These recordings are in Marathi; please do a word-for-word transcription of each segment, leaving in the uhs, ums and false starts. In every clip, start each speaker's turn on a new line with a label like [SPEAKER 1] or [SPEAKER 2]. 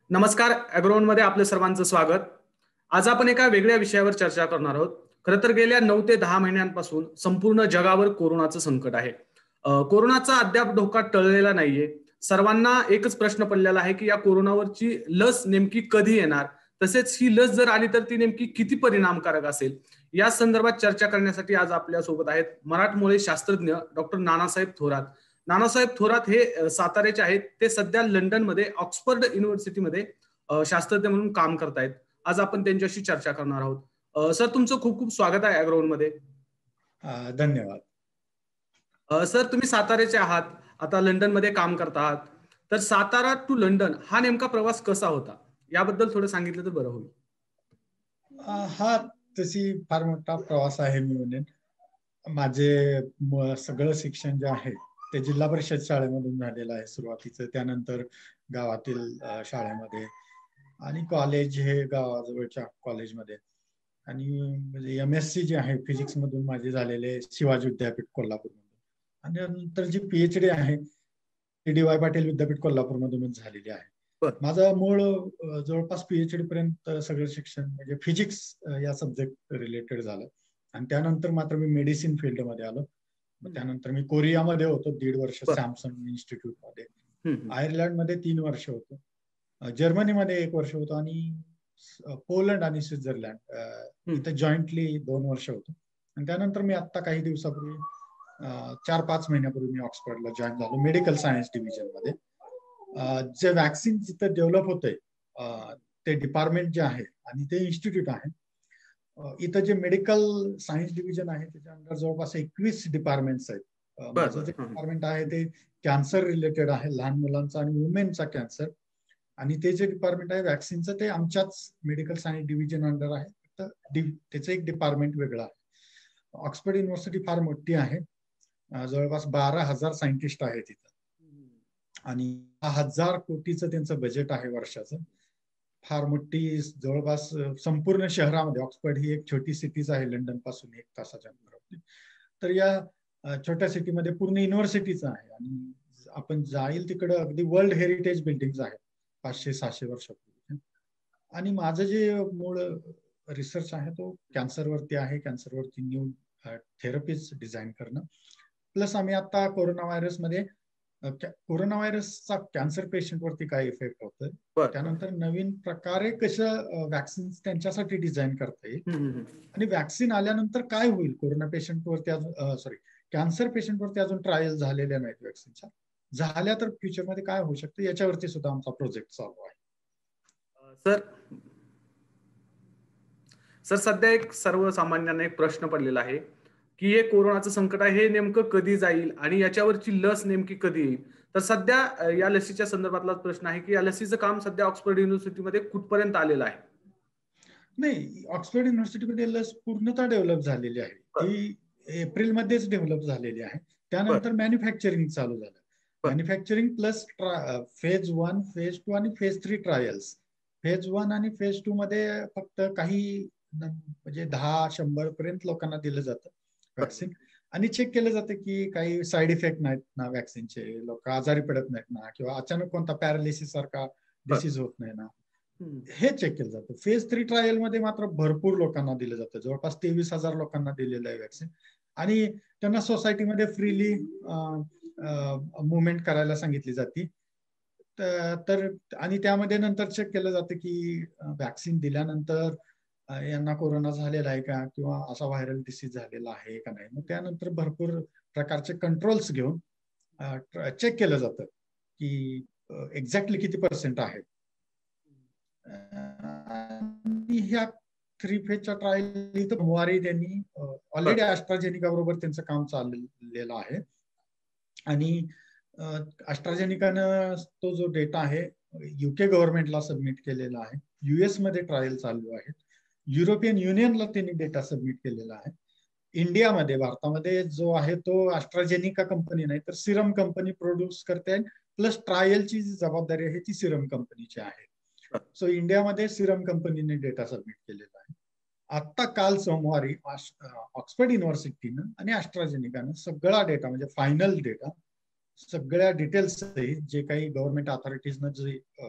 [SPEAKER 1] नमस्कार, ॲग्रोवन मध्ये आपल्या सर्वांचं स्वागत. आज आपण एका वेगळ्या विषयावर चर्चा करणार आहोत. खरं तर गेल्या नऊ ते दहा महिन्यांपासून संपूर्ण जगावर कोरोनाचं संकट आहे. अ, कोरोनाचा अद्याप धोका टळलेला नाहीये. सर्वांना एकच प्रश्न पडलेला आहे की या कोरोनावरची लस नेमकी कधी येणार, तसेच ही लस जर आली तर ती नेमकी किती परिणामकारक असेल. या संदर्भात चर्चा करण्यासाठी आज आपल्या सोबत आहेत मराठमोळे शास्त्रज्ञ डॉक्टर नानासाहेब थोरात. नानासाहेब थोरात हे अ, साताऱ्याचे आहेत. ते सध्या लंडनमध्ये ऑक्सफर्ड युनिव्हर्सिटीमध्ये अ, शास्त्रज्ञ म्हणून काम करतायत. आज आपण त्यांच्याशी चर्चा करणार आहोत. अ, सर, तुमचं खूप खूप स्वागत आहे ॲग्रोवन मध्ये.
[SPEAKER 2] अ, धन्यवाद.
[SPEAKER 1] अ, सर, तुम्ही साताऱ्याचे आहात, आता लंडनमध्ये काम करत आहात. तर सातारा टू लंडन हा नेमका प्रवास कसा होता, याबद्दल थोडं सांगितलं तर बरं होईल.
[SPEAKER 2] अ, हा तशी फार मोठा प्रवास आहे मी म्हणेन. माझे म- सगळं शिक्षण जे आहे ते जिल्हा परिषद शाळेमधून झालेलं आहे सुरुवातीचं. त्यानंतर गावातील अ, शाळेमध्ये आणि कॉलेज हे गावाजवळच्या कॉलेजमध्ये. आणि म्हणजे एम एस सी जे आहे फिजिक्स मधून माझे झालेले शिवाजी विद्यापीठ कोल्हापूरमधून. आणि नंतर जी पीएचडी आहे ती डी वाय पाटील विद्यापीठ कोल्हापूर मधूनच झालेली आहे.
[SPEAKER 1] बरं.
[SPEAKER 2] माझं मूळ अ, जवळपास पीएचडी पर्यंत सगळं शिक्षण म्हणजे फिजिक्स या सब्जेक्ट रिलेटेड झालं. आणि त्यानंतर मात्र मी मेडिसिन फील्डमध्ये आलो. मग त्यानंतर मी कोरियामध्ये होतो दीड वर्ष
[SPEAKER 1] बरं.
[SPEAKER 2] सॅमसंग इन्स्टिट्यूट मध्ये.
[SPEAKER 1] हम्म, हम्म.
[SPEAKER 2] आयर्लंडमध्ये तीन वर्ष होतो. अ, जर्मनीमध्ये एक वर्ष होतो आणि स- पोलंड आणि स्वित्झर्लंड अ,
[SPEAKER 1] हम्म.
[SPEAKER 2] इथे जॉईंटली दोन वर्ष होतो. आणि त्यानंतर मी आता काही दिवसापूर्वी अ, चार पाच महिन्यापूर्वी मी ऑक्सफर्डला जॉईन झालो मेडिकल सायन्स डिव्हिजन मध्ये. अ, जे वॅक्सिन जिथं डेव्हलप होतंय अ, ते डिपार्टमेंट जे आहे आणि ते इन्स्टिट्यूट आहे. अ, इथं जे मेडिकल सायन्स डिव्हिजन आहे त्याच्या अंडर जवळपास एकवीस डिपार्टमेंट्स आहेत. अ,
[SPEAKER 1] बरं,
[SPEAKER 2] माझं जे
[SPEAKER 1] बरं. हं, हं.
[SPEAKER 2] डिपार्टमेंट आहे ते कॅन्सर रिलेटेड आहे, लहान मुलांचा आणि वुमेनचा कॅन्सर. आणि ते जे डिपार्टमेंट आहे वॅक्सिनचं ते आमच्याच मेडिकल सायन्स डिव्हिजन अंडर आहे. तर डि- त्याचं एक डिपार्टमेंट वेगळं आहे. ऑक्सफर्ड युनिव्हर्सिटी फार मोठी आहे. अ, जवळपास बारा हजार सायंटिस्ट आहेत तिथं. आणि दहा हजार कोटीचं त्यांचं बजेट आहे वर्षाचं. फार मोठी जवळपास अ, संपूर्ण शहरामध्ये ऑक्सफर्ड ही एक छोटी सिटीज आहे लंडन पासून एक तासाच्या अंतरावरती. तर या अ, छोट्या सिटीमध्ये पूर्ण युनिव्हर्सिटीच आहे. आणि आपण जाईल तिकडे अगदी वर्ल्ड हेरिटेज बिल्डिंग आहेत पाचशे सहाशे वर्षापूर्वी. आणि माझं जे मूळ रिसर्च आहे तो कॅन्सरवरती आहे. कॅन्सरवरती न्यू थेरपीज डिझाईन करणं. प्लस आम्ही आता कोरोना व्हायरसमध्ये अ, कॅ- कोरोना व्हायरसचा कॅन्सर पेशंटवरती काय इफेक्ट होतोय,
[SPEAKER 1] बरं.
[SPEAKER 2] त्यानंतर नवीन प्रकारे कसं वॅक्सिन त्यांच्यासाठी डिझाईन करता येईल.
[SPEAKER 1] हम्म, हम्म.
[SPEAKER 2] आणि वॅक्सिन आल्यानंतर काय होईल कोरोना पेशंटवरती अजून सॉरी कॅन्सर पेशंटवरती अजून ट्रायल झालेल्या नाहीत वॅक्सिनच्या. झाल्या तर फ्युचरमध्ये काय होऊ शकतं याच्यावरती सुद्धा आमचा प्रोजेक्ट चालू आहे.
[SPEAKER 1] अ, सर सर सध्या एक सर्वसामान्यांना एक प्रश्न पडलेला आहे की हे कोरोनाचं संकट आहे, हे नेमकं कधी जाईल आणि याच्यावरची लस नेमकी कधी येईल. तर सध्या अ, या लसीच्या संदर्भातलाच प्रश्न आहे की या लसीचं काम सध्या ऑक्सफर्ड युनिव्हर्सिटीमध्ये कुठपर्यंत आलेलं आहे.
[SPEAKER 2] नाही, ऑक्सफर्ड युनिव्हर्सिटीमध्ये लस पूर्णतः डेव्हलप झालेली आहे.
[SPEAKER 1] बर
[SPEAKER 2] ती एप्रिलमध्येच डेव्हलप झालेली आहे.
[SPEAKER 1] बर
[SPEAKER 2] त्यानंतर मॅन्युफॅक्चरिंग चालू झालं.
[SPEAKER 1] बर
[SPEAKER 2] manufacturing plus phase one phase two आणि phase three trials. Phase one आणि फेज टू मध्ये फक्त काही न- म्हणजे दहा शंभर पर्यंत लोकांना दिलं जातं
[SPEAKER 1] बर
[SPEAKER 2] वॅक्सिन. आणि चेक केलं जातं की काही साईड इफेक्ट नाहीत ना वॅक्सिनचे, लोक आजारी पडत नाहीत ना, किंवा अचानक कोणता पॅरालिसिस सारखा
[SPEAKER 1] बर
[SPEAKER 2] डिसीज होत नाही ना,
[SPEAKER 1] हम्म.
[SPEAKER 2] हे चेक केलं जातं. फेज थ्री ट्रायल मध्ये मात्र भरपूर लोकांना दिलं जातं, जवळपास तेवीस हजार लोकांना दिलेलं आहे वॅक्सिन. आणि त्यांना सोसायटीमध्ये फ्रीली मुवमेंट करायला सांगितली जाते. त- तर आणि त्यामध्ये नंतर चेक केलं जातं की वॅक्सिन दिल्यानंतर अ, यांना कोरोना झालेला आहे का किंवा असा व्हायरल डिसीज झालेला आहे का नाही. मग त्यानंतर भरपूर प्रकारचे कंट्रोल्स घेऊन चेक केलं जातं की एक्झॅक्टली किती पर्सेंट आहे. आणि ह्या थ्री फेजच्या ट्रायल इथं सोमवारी त्यांनी ऑलरेडी
[SPEAKER 1] बर
[SPEAKER 2] ॲस्ट्राझेनिका बरोबर त्यांचं काम चाललेलं आहे. आणि ॲस्ट्राझेनिकानं तो जो डेटा आहे युके गव्हर्नमेंटला सबमिट केलेला आहे. युएस मध्ये ट्रायल चालू आहे. युरोपियन युनियनला त्यांनी डेटा सबमिट केलेला आहे. इंडियामध्ये भारतामध्ये जो आहे तो ॲस्ट्राझेनिका कंपनी नाही तर सिरम कंपनी प्रोड्यूस करते. प्लस ट्रायलची जी जबाबदारी आहे ती सिरम कंपनीची आहे.
[SPEAKER 1] बर
[SPEAKER 2] सो इंडियामध्ये सिरम कंपनीने डेटा सबमिट केलेला आहे. आता काल सोमवारी ऑक्सफर्ड युनिव्हर्सिटीनं आणि ॲस्ट्राझेनिकानं सगळा डेटा म्हणजे फायनल डेटा सगळ्या डिटेल्स जे काही गव्हर्नमेंट अथॉरिटीजनं जे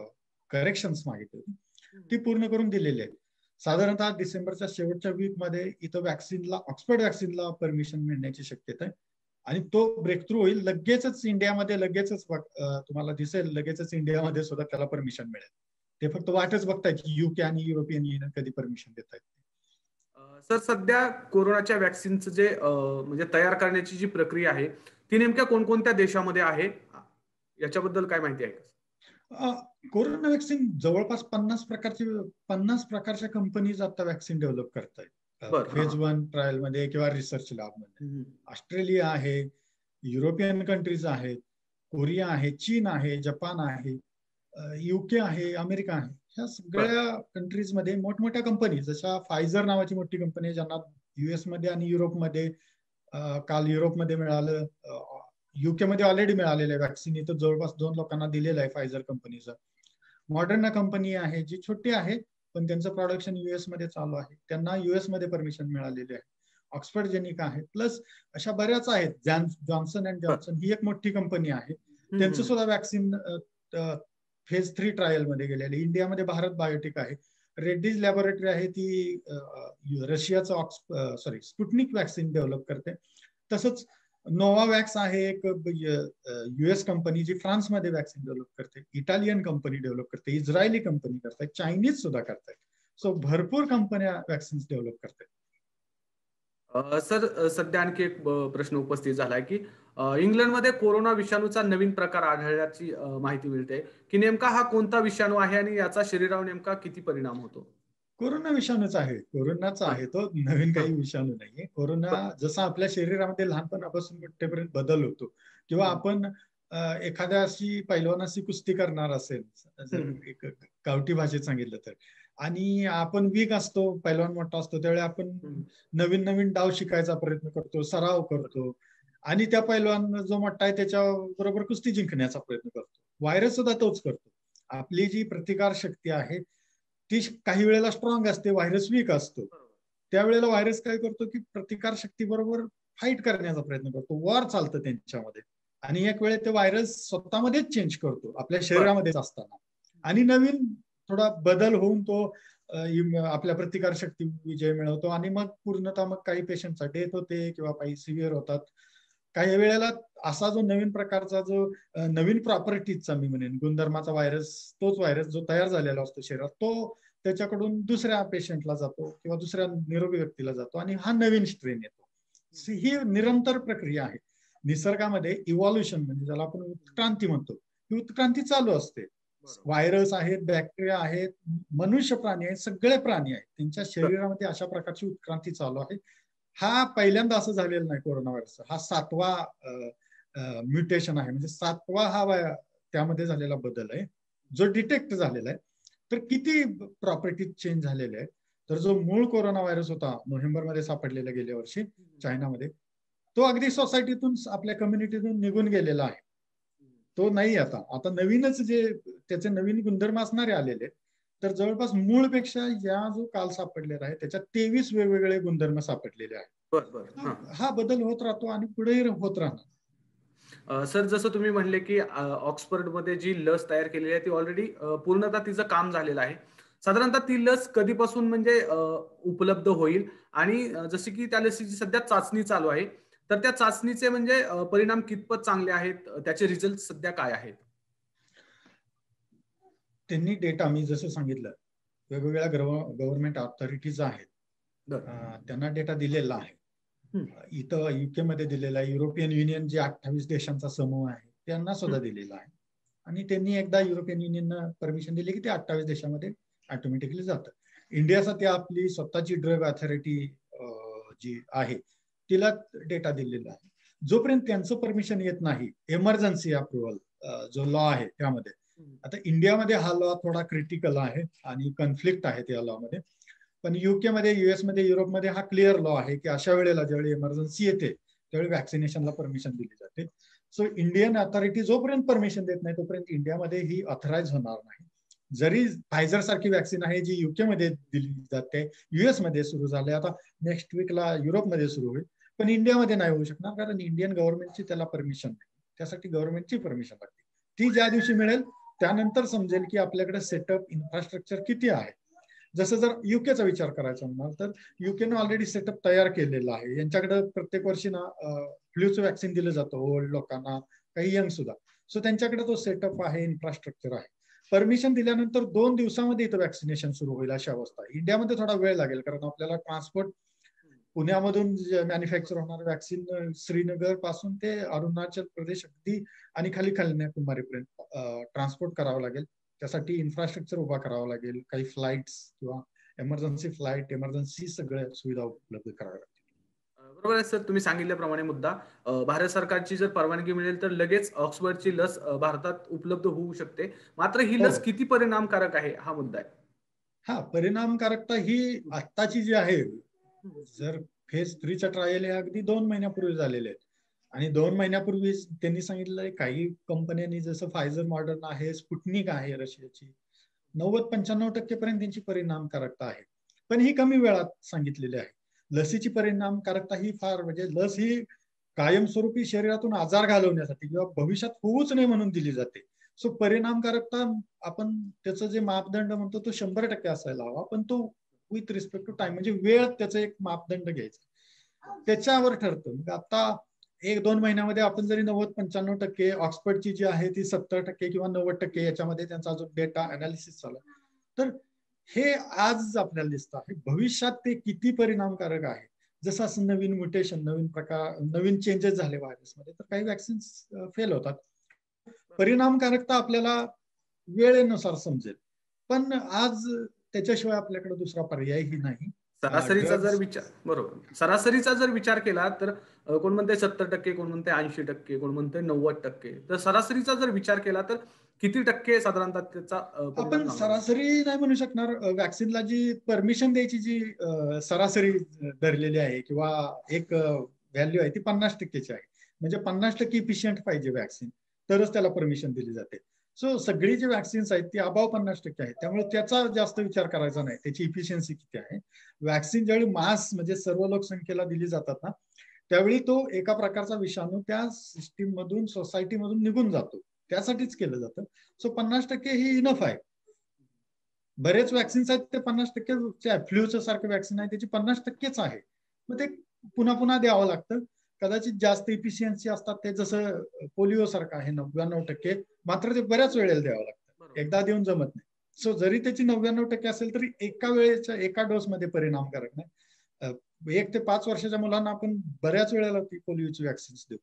[SPEAKER 2] करेक्शन्स मागितली होती ती पूर्ण करून दिलेली आहे. साधारणतः डिसेंबरच्या शेवटच्या वीक मध्ये इथं वॅक्सिनला ऑक्सफर्ड वॅक्सिनला परमिशन मिळण्याची शक्यता आहे आणि तो ब्रेक थ्रू होईल. लगेचच इंडियामध्ये लगेचच तुम्हाला दिसेल लगेचच इंडियामध्ये सुद्धा त्याला परमिशन मिळेल. ते फक्त वाटच बघतायत की युके आणि युरोपियन युनियन कधी परमिशन देत आहेत.
[SPEAKER 1] सर सध्या कोरोनाच्या वॅक्सिनचं जे म्हणजे तयार करण्याची जी प्रक्रिया आहे ती नेमक्या कोणकोणत्या देशामध्ये आहे याच्याबद्दल काय माहिती आहे का?
[SPEAKER 2] कोरोना वॅक्सिन जवळपास पन्नास प्रकारचे पन्नास प्रकारच्या कंपनीज आता वॅक्सिन डेव्हलप करतायत फेज वन ट्रायल मध्ये किंवा रिसर्च लॅब मध्ये. ऑस्ट्रेलिया आहे, युरोपियन कंट्रीज आहेत, कोरिया आहे, चीन आहे, जपान आहे, युके आहे, अमेरिका आहे. ह्या सगळ्या कंट्रीज मध्ये मोठमोठ्या कंपनी जशा फायझर नावाची मोठी कंपनी आहे ज्यांना युएस मध्ये आणि युरोपमध्ये काल युरोपमध्ये मिळालं, युके मध्ये ऑलरेडी मिळालेलं आहे वॅक्सिन. इथं जवळपास दोन लोकांना दिलेलं आहे फायझर कंपनीचं. मॉडर्ना कंपनी आहे जी छोटी आहे पण त्यांचं प्रोडक्शन युएस मध्ये चालू आहे, त्यांना युएस मध्ये परमिशन मिळालेली आहे. ऑक्सफर्ड जेनिका आहे, प्लस अशा बऱ्याच आहेत. जॉन्सन अँड जॉन्सन ही एक मोठी कंपनी आहे, त्यांचं सुद्धा वॅक्सिन फेज थ्री ट्रायल मध्ये गेलेले. इंडियामध्ये भारत बायोटेक आहे, रेड्डीज लॅबोरेटरी आहे ती रशियाचं ऑक्स सॉरी स्पुटनिक वॅक्सिन डेव्हलप करते. तसंच नोवावॅक्स आहे एक युएस कंपनी जी फ्रान्समध्ये वॅक्सिन डेव्हलप करते, इटालियन कंपनी डेव्हलप करते, इस्रायली कंपनी करतात, चायनीज सुद्धा करतात. सो भरपूर कंपन्या वॅक्सिन डेव्हलप करतात.
[SPEAKER 1] सर सध्या आणखी एक प्रश्न उपस्थित झालाय की इंग्लंडमध्ये कोरोना विषाणूचा नवीन प्रकार आढळल्याची माहिती मिळते की नेमका हा कोणता विषाणू आहे आणि याचा शरीरावर नेमका किती परिणाम होतो?
[SPEAKER 2] कोरोना विषाणूच आहे, कोरोनाचा आहे तो, नवीन काही विषाणू नाहीये. कोरोना जसा आपल्या शरीरामध्ये लहानपणापासून मोठेपर्यंत बदल होतो किंवा आपण एखाद्याशी पैलवानाशी कुस्ती करणार असेल जर एक गावठी भाषेत सांगितलं तर, आणि आपण वीक असतो, पैलवान मोठा असतो, त्यावेळी आपण नवीन नवीन डाव शिकायचा प्रयत्न करतो, सराव करतो आणि त्या पैलवान जो मोठा आहे त्याच्या बरोबर कुस्ती जिंकण्याचा प्रयत्न करतो. व्हायरस सुद्धा तोच करतो. आपली जी प्रतिकार शक्ती आहे ती काही वेळेला स्ट्रॉंग असते, व्हायरस वीक असतो. त्यावेळेला व्हायरस काय करतो की प्रतिकार शक्ती बरोबर फाईट करण्याचा प्रयत्न करतो, वॉर चालतं त्यांच्यामध्ये, आणि एक वेळे ते व्हायरस स्वतःमध्येच चेंज करतो आपल्या शरीरामध्येच असताना, आणि नवीन थोडा बदल होऊन तो आपल्या प्रतिकार शक्ती विजय मिळवतो आणि मग पूर्णतः मग काही पेशंटचा डेथ होते किंवा काही सिव्हिअर होतात. काही वेळेला असा जो नवीन प्रकारचा जो नवीन प्रॉपर्टीजचा मी म्हणेन गुणधर्माचा व्हायरस, तोच व्हायरस जो तयार झालेला असतो शरीरात, तो त्याच्याकडून दुसऱ्या पेशंटला जातो किंवा दुसऱ्या निरोगी व्यक्तीला जातो आणि हा नवीन स्ट्रेन येतो. ही निरंतर प्रक्रिया आहे. निसर्गामध्ये इव्हॉल्युशन म्हणजे ज्याला आपण उत्क्रांती म्हणतो, ही उत्क्रांती चालू असते. व्हायरस आहेत, बॅक्टेरिया आहेत, मनुष्य प्राणी आहेत, सगळे प्राणी आहेत, त्यांच्या शरीरामध्ये अशा प्रकारची उत्क्रांती चालू आहे. हा पहिल्यांदा असं झालेलं नाही कोरोना व्हायरस, हा सातवा म्युटेशन आहे, म्हणजे सातवा हा त्यामध्ये झालेला बदल आहे जो डिटेक्ट झालेला आहे. तर किती प्रॉपर्टीज चेंज झालेले आहेत, तर जो मूळ कोरोना व्हायरस होता नोव्हेंबर मध्ये सापडलेला गेल्या वर्षी चायनामध्ये, तो अगदी सोसायटीतून आपल्या कम्युनिटीतून निघून गेलेला आहे, तो नाही. आता आता नवीनच जे त्याचे नवीन गुणधर्म असणारे आलेले, तर जवळपास मूळपेक्षा या जो काल सापडलेला आहे त्याच्यात तेवीस वेगवेगळे गुणधर्म सापडलेले आहेत. हा बदल होत राहतो आणि पुढेही होत राहणार.
[SPEAKER 1] सर जसं तुम्ही म्हणले की ऑक्सफर्ड मध्ये जी लस तयार केलेली आहे ती ऑलरेडी पूर्णतः तिचं काम झालेलं आहे. साधारणतः ती लस कधीपासून म्हणजे उपलब्ध होईल, आणि जशी की त्या लसीची सध्या चाचणी चालू आहे, तर त्या चाचणीचे म्हणजे परिणाम कितपत चांगले आहेत, त्याचे रिझल्ट सध्या काय आहेत?
[SPEAKER 2] त्यांनी डेटा मी जसं सांगितलं वेगवेगळ्या गव्हर्नमेंट ऑथॉरिटीज आहेत त्यांना डेटा दिलेला आहे. इथं युके मध्ये दिलेला आहे, युरोपियन युनियन जे अठ्ठावीस देशांचा समूह आहे त्यांना सुद्धा दिलेला आहे, आणि त्यांनी एकदा युरोपियन युनियननं परमिशन दिली की ते अठ्ठावीस देशामध्ये ऑटोमॅटिकली जातं. इंडियासाठी आपली स्वतःची ड्रग ऑथॉरिटी जी आहे तिला डेटा दिलेला आहे. जोपर्यंत त्यांचं परमिशन येत नाही, इमर्जन्सी अप्रुव्हल जो लॉ आहे त्यामध्ये, आता इंडियामध्ये हा लॉ थोडा क्रिटिकल आहे आणि कन्फ्लिक्ट आहे त्या लॉ मध्ये, पण युके मध्ये, युएस मध्ये, युरोपमध्ये हा क्लिअर लॉ आहे की अशा वेळेला ज्यावेळी इमर्जन्सी येते त्यावेळी वॅक्सिनेशनला परमिशन दिली जाते. सो इंडियन अथॉरिटी जोपर्यंत परमिशन देत नाही तोपर्यंत इंडियामध्ये ही ऑथराईज होणार नाही. जरी फायझर सारखी वॅक्सिन आहे जी युके मध्ये दिली जाते, युएस मध्ये सुरू झाले, आता नेक्स्ट वीकला युरोपमध्ये सुरू होईल, पण इंडियामध्ये नाही होऊ शकणार कारण इंडियन गव्हर्नमेंटची त्याला परमिशन नाही. त्यासाठी गव्हर्नमेंटची परमिशन लागते, ती ज्या दिवशी मिळेल त्यानंतर समजेल की आपल्याकडे सेटअप इन्फ्रास्ट्रक्चर किती आहे. जसं जर युकेचा विचार करायचा म्हणाल तर युकेनं ऑलरेडी सेटअप तयार केलेला आहे. यांच्याकडे प्रत्येक वर्षी ना फ्लूचं वॅक्सिन दिलं जातं ओल्ड लोकांना, काही यंग सुद्धा. सो त्यांच्याकडे तो सेटअप आहे, इन्फ्रास्ट्रक्चर आहे. परमिशन दिल्यानंतर दोन दिवसामध्ये इथं वॅक्सिनेशन सुरू होईल अशी अवस्था. इंडियामध्ये थोडा वेळ लागेल कारण आपल्याला ट्रान्सपोर्ट पुण्यामधून मॅन्युफॅक्चर होणारे वॅक्सिन श्रीनगर पासून ते अरुणाचल प्रदेश अगदी आणि खाली कन्याकुमारीपर्यंत ट्रान्सपोर्ट करावं लागेल. त्यासाठी इन्फ्रास्ट्रक्चर उभा करावं लागेल, काही फ्लाईट्स किंवा एमर्जन्सी फ्लाईट, एमर्जन्सी सगळ्या सुविधा उपलब्ध कराव्या लागतील.
[SPEAKER 1] बरोबर आहे सर, तुम्ही सांगितल्याप्रमाणे मुद्दा भारत सरकारची जर परवानगी मिळेल तर लगेच ऑक्सफर्डची लस भारतात उपलब्ध होऊ शकते. मात्र ही लस किती परिणामकारक आहे हा मुद्दा आहे.
[SPEAKER 2] हा, परिणामकारकता ही आत्ताची जी आहे, जर फेज थ्रीचा ट्रायल हे अगदी दोन महिन्यापूर्वी झालेले आहेत आणि दोन महिन्यापूर्वी त्यांनी सांगितलंय काही कंपन्यांनी, जसं फायझर, मॉडर्न आहे, स्पुटनिक आहे रशियाची, नव्वद पंच्याण्णव टक्के पर्यंत त्यांची परिणामकारकता आहे. पण ही कमी वेळात सांगितलेली आहे. लसीची परिणामकारकता ही फार, म्हणजे लस ही कायमस्वरूपी शरीरातून आजार घालवण्यासाठी किंवा भविष्यात होऊच नये म्हणून दिली जाते. सो परिणामकारकता आपण त्याचं जे मापदंड म्हणतो तो शंभर टक्के असायला हवा, पण तो विथ रिस्पेक्ट टू टाइम, म्हणजे वेळ त्याचा एक मापदंड घ्यायचा, त्याच्यावर ठरतं. मग आता एक दोन महिन्यामध्ये आपण जरी नव्वद पंच्याण्णव टक्के, ऑक्सफर्डची जी आहे ती सत्तर टक्के किंवा नव्वद टक्के, याच्यामध्ये त्यांचा जो डेटा अनालिसिस चालू आहे, तर हे आज आपल्याला दिसतं आहे. भविष्यात ते किती परिणामकारक आहे, जसं असं नवीन म्युटेशन, नवीन प्रकार, नवीन चेंजेस झाले व्हायरसमध्ये, तर काही वॅक्सिन्स फेल होतात. परिणामकारकता आपल्याला वेळेनुसार समजेल, पण आज त्याच्याशिवाय आपल्याकडे दुसरा पर्यायही नाही.
[SPEAKER 1] सरासरीचा जर विचार बरोबर सरासरीचा जर विचार केला तर कोण म्हणते सत्तर टक्के, कोण म्हणते ऐंशी टक्के, कोण म्हणते नव्वद टक्के. तर सरासरीचा जर विचार केला तर किती टक्के साधारणतः त्याचा
[SPEAKER 2] आपण सरासरी नाही म्हणू शकणार. वॅक्सिनला जी परमिशन द्यायची जी सरासरी धरलेली आहे किंवा एक व्हॅल्यू आहे ती पन्नास टक्केची आहे. म्हणजे पन्नास टक्के इफिशियंट पाहिजे वॅक्सिन, तरच त्याला परमिशन दिली जाते. सो सगळी जी वॅक्सिन्स आहेत ती अबाव पन्नास टक्के आहेत. त्यामुळे त्याचा जास्त विचार करायचा नाही, त्याची इफिशियन्सी किती आहे. वॅक्सिन ज्यावेळी मास म्हणजे सर्व लोकसंख्येला दिली जातात ना, त्यावेळी तो एका प्रकारचा विषाणू त्या सिस्टीम मधून, सोसायटी मधून निघून जातो, त्यासाठीच केलं जातं. सो पन्नास टक्के ही इनफ आहे. बरेच वॅक्सिन्स आहेत ते पन्नास टक्के, फ्लूचं सारखं वॅक्सिन आहे त्याची पन्नास टक्केच आहे. मग ते पुन्हा पुन्हा द्यावं लागतं. कदाचित जास्त इफिशियन्सी असतात ते, जसं पोलिओ सारखं आहे नव्याण्णव टक्के, मात्र ते बऱ्याच वेळेला द्यावं लागतं, एकदा देऊन जमत नाही. सो जरी त्याची नव्याण्णव टक्के असेल तरी एका वेळेच्या एका डोस मध्ये परिणामकारक नाही. एक ते पाच वर्षाच्या मुलांना आपण बऱ्याच वेळेला ती पोलिओची वॅक्सिन्स देतो.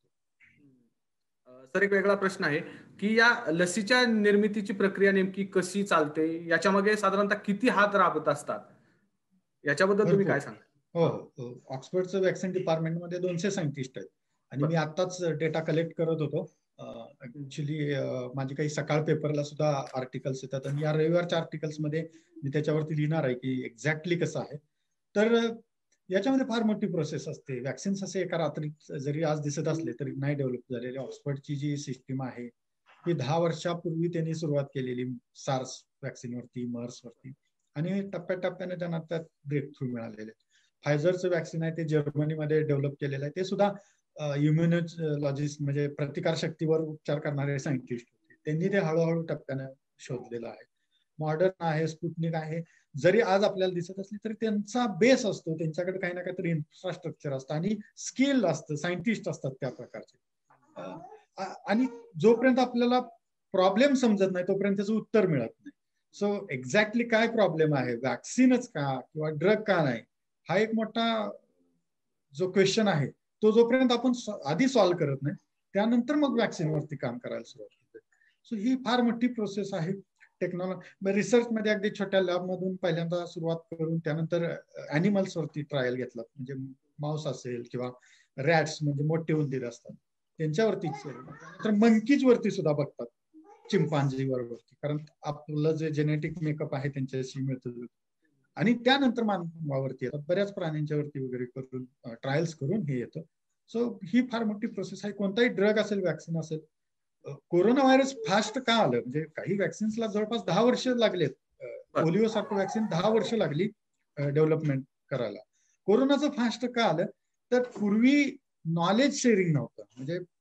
[SPEAKER 1] सर, एक वेगळा प्रश्न आहे की या लसीच्या निर्मितीची प्रक्रिया नेमकी कशी चालते, याच्यामध्ये साधारणतः किती हात राबत असतात, याच्याबद्दल तुम्ही काय सांगा?
[SPEAKER 2] हो, ऑक्सफर्डचं वॅक्सिन डिपार्टमेंटमध्ये दोनशे सायंटिस्ट आहेत आणि मी आताच डेटा कलेक्ट करत होतो. ऍक्च्युली माझी काही सकाळ पेपरला सुद्धा आर्टिकल्स येतात आणि या रविवारच्या आर्टिकल्स मध्ये मी त्याच्यावरती लिहिणार आहे की एक्झॅक्टली कसं आहे. तर याच्यामध्ये फार मोठी प्रोसेस असते. वॅक्सिन्स असे एका रात्रीत जरी आज दिसत असले तरी नाही डेव्हलप झालेले. ऑक्सफर्डची जी सिस्टीम आहे ही दहा वर्षापूर्वी त्यांनी सुरुवात केलेली, सार्स वॅक्सिनवरती, मर्स वरती, आणि टप्प्याटप्प्याने त्यांना त्यात ब्रेक थ्रू मिळालेले. फायझरचं वॅक्सिन आहे ते जर्मनीमध्ये डेव्हलप केलेलं आहे, ते सुद्धा इम्युनॉलॉजिस्ट म्हणजे प्रतिकार शक्तीवर उपचार करणारे सायंटिस्ट होते, त्यांनी ते हळूहळू टप्प्याने शोधलेलं आहे. मॉडर्न आहे, स्पुटनिक आहे, जरी आज आपल्याला दिसत असली तरी त्यांचा बेस असतो, त्यांच्याकडे काही ना काहीतरी इन्फ्रास्ट्रक्चर असतं आणि स्किल असतं, सायंटिस्ट असतात त्या प्रकारचे. आणि जोपर्यंत आपल्याला प्रॉब्लेम समजत नाही तोपर्यंत त्याचं उत्तर मिळत नाही. सो एक्झॅक्टली काय प्रॉब्लेम आहे, वॅक्सिनच का किंवा ड्रग का नाही, हा एक मोठा जो क्वेश्चन आहे तो जोपर्यंत आपण आधी सॉल्व्ह करत नाही त्यानंतर मग वॅक्सिनवरती काम करायला सुरुवात होते. सो ही फार मोठी प्रोसेस आहे. टेक्नॉलॉजी रिसर्च मध्ये अगदी छोट्या लॅब मधून पहिल्यांदा सुरुवात करून त्यानंतर अॅनिमल्स वरती ट्रायल घेतला, म्हणजे माऊस असेल किंवा रॅट्स म्हणजे मोठे उंदीर असतात त्यांच्यावरती, तर मंकीज वरती सुद्धा बघतात, चिंपांझी वरती, कारण आपलं जे जेनेटिक मेकअप आहे त्यांच्याशी मिळतं, आणि त्यानंतर मानवावरती येतात, बऱ्याच प्राण्यांच्या वरती वगैरे करून ट्रायल्स करून हे येतं. सो ही फार मोठी प्रोसेस आहे. कोणताही ड्रग असेल, वॅक्सिन असेल. कोरोना व्हायरस फास्ट का आलं, म्हणजे काही वॅक्सिन्सला जवळपास दहा वर्ष लागलेत. पोलिओ सारखं वॅक्सिन दहा वर्ष लागली डेव्हलपमेंट करायला. कोरोनाचं फास्ट का आलं तर पूर्वी नॉलेज शेअरिंग नव्हतं, म्हणजे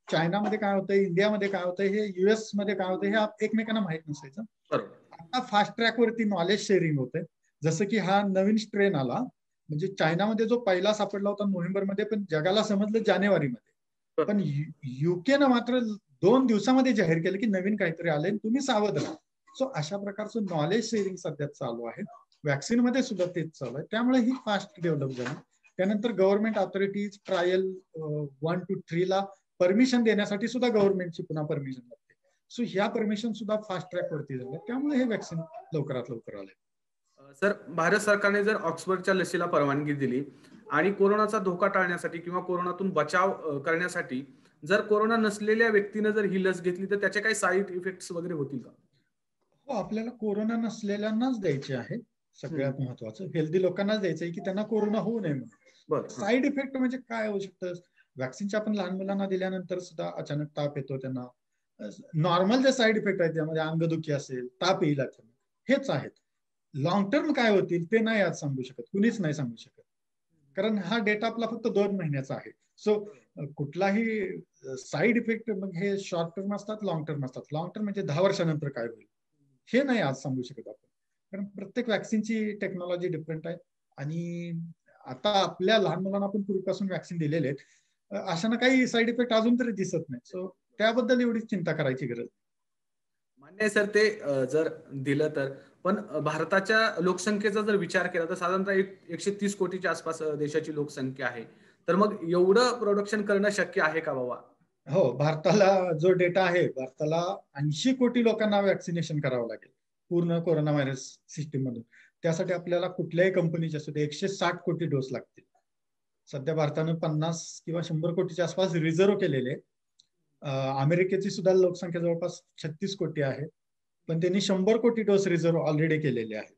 [SPEAKER 2] चायनामध्ये काय होतंय, इंडियामध्ये काय होतंय, हे युएस मध्ये काय होतंय हे एकमेकांना माहित नसायचं. आता फास्ट ट्रॅक वरती नॉलेज शेअरिंग होते. जसं की हा नवीन स्ट्रेन आला, म्हणजे चायनामध्ये जो पहिला सापडला होता नोव्हेंबरमध्ये, पण जगाला समजलं जानेवारीमध्ये. पण युकेनं मात्र दोन दिवसामध्ये जाहीर केलं की नवीन काहीतरी आलंय, तुम्ही सावध राहा. सो अशा प्रकारचं नॉलेज शेअरिंग सध्या चालू आहे. वॅक्सिन मध्ये सुद्धा तेच चालू आहे. त्यामुळे ही फास्ट डेव्हलप झाली. त्यानंतर government authorities trial one two three ला परमिशन देण्यासाठी सुद्धा गव्हर्नमेंटची पुन्हा परमिशन लागते. सो ह्या परमिशन सुद्धा फास्ट ट्रॅक वरती झाल्या. त्यामुळे हे वॅक्सिन लवकरात लवकर आले.
[SPEAKER 1] सर, भारत सरकारने जर ऑक्सफर्डच्या लसीला परवानगी दिली आणि कोरोनाचा धोका टाळण्यासाठी किंवा कोरोनातून बचाव करण्यासाठी जर कोरोना नसलेल्या व्यक्तीने जर ही लस घेतली तर त्याचे काही साईड इफेक्ट्स वगैरे होतील का?
[SPEAKER 2] हो, आपल्याला कोरोना नसलेल्यांनाच द्यायचे आहे. सगळ्यात महत्वाचं हेल्दी लोकांनाच द्यायचं आहे की त्यांना कोरोना होऊ नये म्हणून. साईड इफेक्ट म्हणजे काय होऊ शकतं? वॅक्सिनच्या आपण लहान मुलांना दिल्यानंतर सुद्धा अचानक ताप येतो त्यांना. नॉर्मल जे साईड इफेक्ट आहेत त्यामध्ये अंगदुखी असेल, ताप येईल, हेच आहेत. लॉंग टर्म काय होतील ते नाही आज सांगू शकत, कुणीच नाही सांगू शकत, कारण हा डेटा आपला फक्त दोन महिन्याचा आहे. सो कुठलाही साईड इफेक्ट मग हे शॉर्ट टर्म असतात, लॉंग टर्म असतात. लॉंग टर्म म्हणजे दहा वर्षानंतर काय होईल हे नाही आज सांगू शकत आपण, कारण प्रत्येक वॅक्सिनची टेक्नॉलॉजी डिफरंट आहे. आणि आता आपल्या लहान मुलांना आपण पूर्वीपासून वॅक्सिन दिलेले आहेत, अशानं काही साईड इफेक्ट अजून तरी दिसत नाही. सो त्याबद्दल एवढी चिंता करायची गरज.
[SPEAKER 1] मान्य आहे सर, ते जर दिलं तर. पण भारताच्या लोकसंख्येचा जर विचार केला तर साधारणतः एकशे तीस कोटीच्या आसपास देशाची लोकसंख्या आहे. तर मग एवढं प्रोडक्शन करणं शक्य आहे का बाबा?
[SPEAKER 2] हो, भारताला जो डेटा आहे, भारताला ऐंशी कोटी लोकांना वॅक्सिनेशन करावं लागेल पूर्ण कोरोना व्हायरस सिस्टीम मधून. त्यासाठी आपल्याला कुठल्याही कंपनीचे असू दे एकशे साठ कोटी डोस लागतील. सध्या भारतानं पन्नास किंवा शंभर कोटीच्या आसपास रिझर्व्ह केलेले. अमेरिकेची सुद्धा लोकसंख्या जवळपास छत्तीस कोटी आहे, पण त्यांनी शंभर कोटी डोस रिझर्व्ह ऑलरेडी केलेले आहे.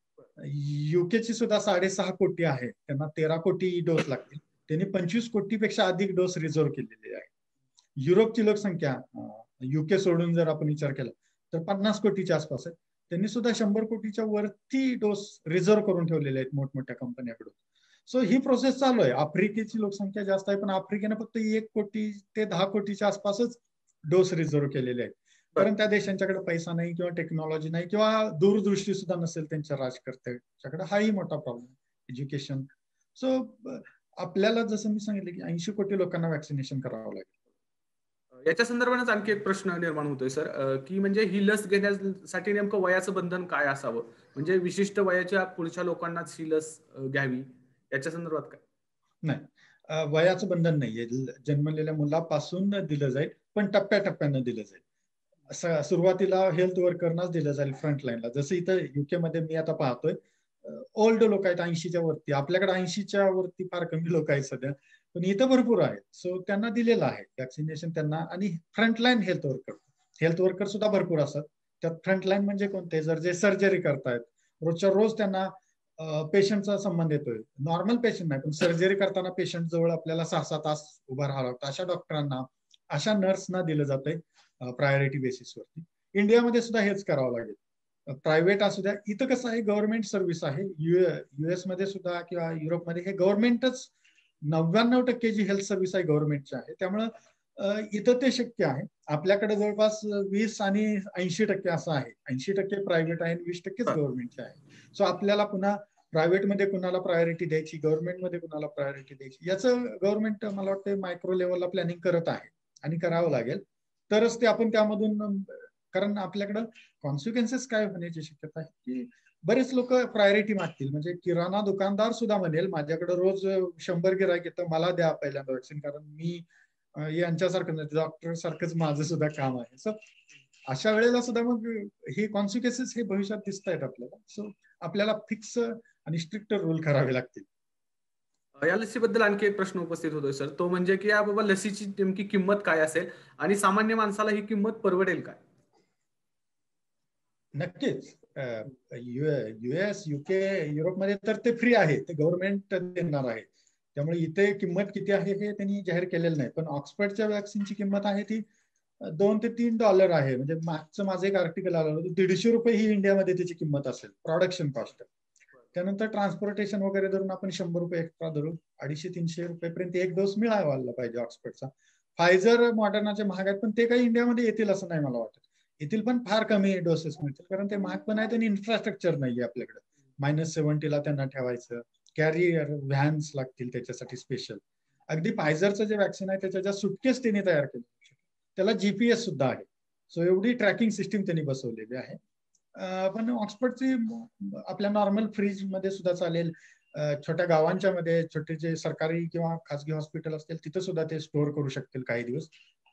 [SPEAKER 2] युकेची सुद्धा साडेसहा कोटी आहे, त्यांना तेरा कोटी डोस लागतील. त्यांनी पंचवीस कोटीपेक्षा अधिक डोस रिझर्व्ह केलेले आहे. युरोपची लोकसंख्या युके सोडून जर आपण विचार केला तर पन्नास कोटीच्या आसपास आहे. त्यांनी सुद्धा शंभर कोटीच्या वरती डोस रिझर्व्ह करून ठेवलेले आहेत मोठमोठ्या कंपन्यांकडून. सो ही प्रोसेस चालू आहे. आफ्रिकेची लोकसंख्या जास्त आहे, पण आफ्रिकेने फक्त एक कोटी ते दहा कोटीच्या आसपासच डोस रिझर्व्ह केलेले आहेत, कारण त्या देशांच्याकडे पैसा नाही किंवा टेक्नॉलॉजी नाही किंवा दूरदृष्टी सुद्धा नसेल त्यांच्या राजकर्त्याच्याकडे. हाही मोठा प्रॉब्लेम, एज्युकेशन. सो आपल्याला जसं मी सांगितलं की ऐंशी कोटी लोकांना वॅक्सिनेशन करावं लागेल.
[SPEAKER 1] याच्या संदर्भात आणखी एक प्रश्न निर्माण होतोय सर, की म्हणजे ही लस घेण्यासाठी नेमकं वयाचं बंधन काय असावं? म्हणजे विशिष्ट वयाच्या पुढच्या लोकांनाच ही लस घ्यावी, याच्या संदर्भात काय?
[SPEAKER 2] नाही, वयाचं बंधन नाहीये. जन्मलेल्या मुलापासून दिलं जाईल, पण टप्प्याटप्प्यानं दिलं जाईल. सुरुवातीला हेल्थ वर्करनाच दिलं जाईल फ्रंटलाईनला. जसं इथं युके मध्ये मी आता पाहतोय ओल्ड लोक आहेत ऐंशीच्या वरती. आपल्याकडे ऐंशीच्या वरती फार कमी लोक आहेत सध्या, पण इथं भरपूर आहेत. सो त्यांना दिलेलं आहे वॅक्सिनेशन त्यांना. आणि frontline health worker health worker सुद्धा भरपूर असतात. त्यात फ्रंटलाईन म्हणजे कोणते? जर जे सर्जरी करतायत, रोजच्या रोज त्यांना पेशंटचा संबंध येतोय. नॉर्मल पेशंट नाही, पण सर्जरी करताना पेशंट जवळ आपल्याला सहा सहा तास उभा राहावं लागतं. अशा डॉक्टरांना, अशा नर्सना दिलं जातंय प्रायोरिटी बेसिसवरती. इंडियामध्ये सुद्धा हेच करावं लागेल. प्रायव्हेट असू द्या. इथं कसं आहे, गव्हर्नमेंट सर्व्हिस आहे. युएस मध्ये सुद्धा किंवा युरोपमध्ये हे गव्हर्नमेंटच नव्याण्णव टक्के जी हेल्थ सर्व्हिस आहे गव्हर्नमेंटची आहे. त्यामुळं इथं ते शक्य आहे. आपल्याकडे जवळपास वीस आणि ऐंशी टक्के असं आहे. ऐंशी टक्के प्रायव्हेट आहे, वीस टक्केच गव्हर्नमेंटचे आहे. सो आपल्याला पुन्हा प्रायव्हेटमध्ये कुणाला प्रायोरिटी द्यायची, गव्हर्नमेंटमध्ये कुणाला प्रायोरिटी द्यायची, याचं गव्हर्नमेंट मला वाटतं मायक्रो लेव्हलला प्लॅनिंग करत आहे आणि करावं लागेल. तरच ते आपण त्यामधून, कारण आपल्याकडं कॉन्सिक्वेन्सेस काय होण्याची शक्यता आहे की बरेच लोक प्रायोरिटी मागतील. म्हणजे किराणा दुकानदार सुद्धा म्हणेल माझ्याकडे रोज शंभर गिरायक येतं, मला द्या पहिल्यांदा वॅक्सिन, कारण मी यांच्यासारखं नाही, डॉक्टर सारखंच माझं सुद्धा काम आहे. सो अशा वेळेला सुद्धा मग हे कॉन्सिक्वेन्सेस हे भविष्यात दिसत आहेत आपल्याला. सो आपल्याला फिक्स आणि स्ट्रिक्ट रूल करावे लागतील.
[SPEAKER 1] या लसीबद्दल आणखी एक प्रश्न उपस्थित होतोय सर, तो म्हणजे की या बाबा लसीची नेमकी किंमत काय असेल आणि सामान्य माणसाला ही किंमत परवडेल काय?
[SPEAKER 2] नक्कीच. युएस, युके, युरोपमध्ये तर ते फ्री आहे, ते गव्हर्नमेंट देणार आहे. त्यामुळे इथे किंमत किती आहे हे त्यांनी जाहीर केलेलं नाही. पण ऑक्सफर्डच्या वॅक्सिनची किंमत आहे ती दोन ते तीन डॉलर आहे. म्हणजे मागचं माझं एक आर्टिकल आलं होतं, दीडशे रुपये ही इंडियामध्ये त्याची किंमत असेल, प्रोडक्शन कॉस्ट. त्यानंतर ट्रान्सपोर्टेशन वगैरे धरून आपण शंभर रुपये एक्स्ट्रा धरू, अडीचशे तीनशे रुपयेपर्यंत एक डोस मिळायला पाहिजे ऑक्सफर्डचा. फायझर मॉडर्नाचे महाग आहेत, पण ते काही इंडियामध्ये येतील असं नाही मला वाटत. येथील पण फार कमी डोसेस मिळतील, कारण ते महाग पण आहेत आणि इन्फ्रास्ट्रक्चर नाहीये आपल्याकडे. मायनस सेव्हन्टीला त्यांना ठेवायचं, कॅरियर व्हॅन्स लागतील त्याच्यासाठी स्पेशल. अगदी फायझरचं जे वॅक्सिन आहे त्याच्या ज्या सुटकेस त्यांनी तयार केले, त्याला जीपीएस सुद्धा आहे. सो एवढी ट्रॅकिंग सिस्टीम त्यांनी बसवलेली आहे. पण ऑक्सफर्डची आपल्या नॉर्मल फ्रीज मध्ये सुद्धा चालेल, छोट्या गावांच्या मध्ये छोटे जे सरकारी किंवा खासगी हॉस्पिटल असतील तिथे सुद्धा ते स्टोअर करू शकतील काही दिवस.